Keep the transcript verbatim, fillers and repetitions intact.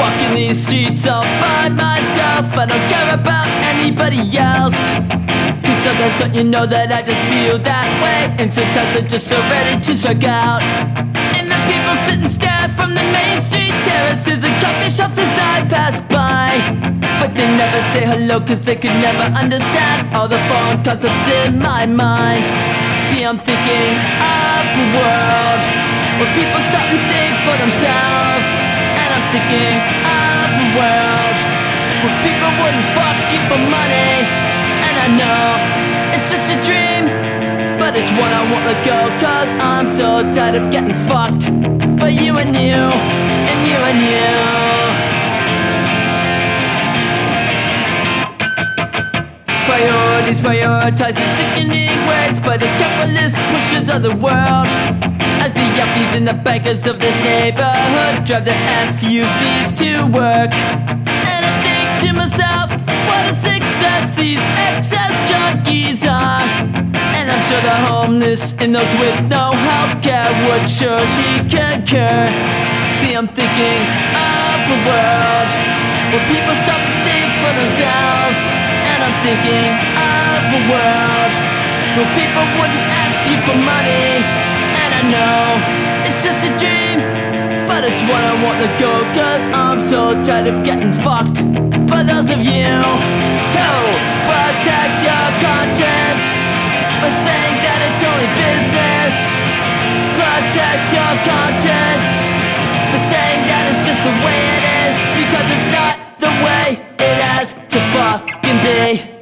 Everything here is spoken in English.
walking these streets all by myself. I don't care about anybody else, cause sometimes don't you know that I just feel that way, and sometimes I'm just so ready to strike out. And the people sit and stare from the main street terraces and coffee shops as I pass by, but they never say hello cause they could never understand all the foreign concepts in my mind. See, I'm thinking of a world where people stop and think for themselves, and I'm thinking of a world where people wouldn't fuck you for money. And I know it's just a dream, but it's one I won't let go, cause I'm so tired of getting fucked for you and you, and you and you. Priorities prioritized in sickening ways by the capitalist pushes of the world, as the yuppies and the bankers of this neighborhood drive their F U Vs to work. And I think to myself, what a success these excess junkies are. And I'm sure the homeless and those with no health care would surely concur. See, I'm thinking of a world where people stop and think for themselves, and I'm thinking of a world where people wouldn't F you for money. And I know it's just a dream, but it's one I won't let go, cause I'm so tired of getting fucked by those of you who protect your conscience by saying that it's only business. Protect your conscience by saying that it's just the way it is, because it's not the way it has to fucking be.